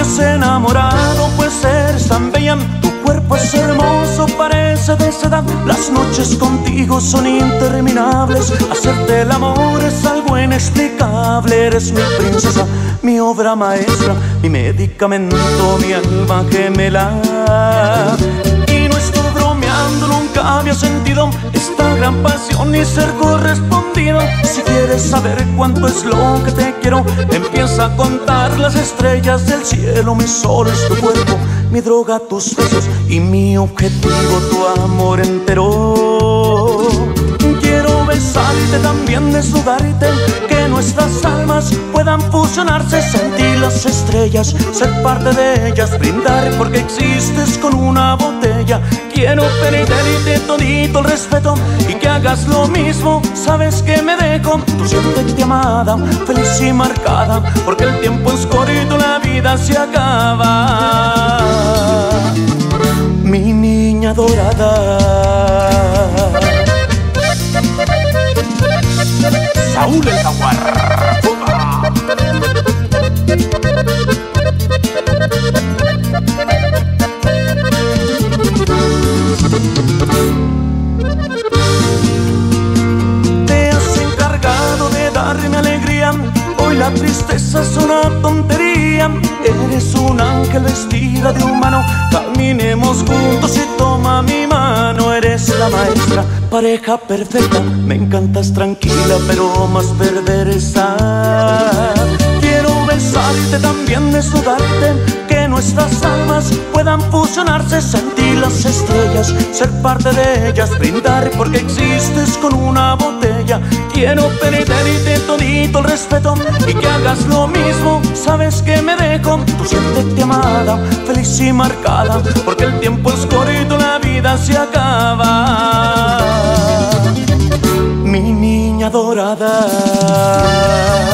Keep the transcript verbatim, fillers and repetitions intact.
has enamorado, pues eres tan bella. Tu cuerpo es hermoso, parece de seda. Las noches contigo son interminables. Hacerte el amor es algo inexplicable. Eres mi princesa, mi obra maestra, mi medicamento, mi alma gemela. Y no estoy bromeando, nunca había sentido esta gran pasión y ser correspondido. Si quieres saber cuánto es lo que te quiero, empieza a contar las estrellas del cielo. Mi sol es tu cuerpo, mi droga tus besos y mi objetivo tu amor entero. Quiero besarte, también desnudarte, que nuestras almas puedan fusionarse, sentir las estrellas, ser parte de ellas, brindar porque existes con una botella. Quiero perderte todito el respeto y que hagas lo mismo. Sabes que me dejo, tú siéntete amada, feliz y marcada, porque el tiempo es corto, la vida se acaba. Mi niña dorada. Saúl el Jaguar. Te has encargado de darme alegría, hoy la tristeza es una tontería. Eres un ángel vestida de humano, caminemos juntos y toma mi mano. Eres la maestra, pareja perfecta, me encantas tranquila pero más perversa. Quiero besarte, también desnudarte, que nuestras almas puedan fusionarse, sentir las estrellas, ser parte de ellas, brindar porque existes con una botella. Quiero perderte todito el respeto y que hagas lo mismo. Sabes que me dejo, tú siéntete amada, feliz y marcada, porque el tiempo es corto, la vida se acaba. Mi niña dorada.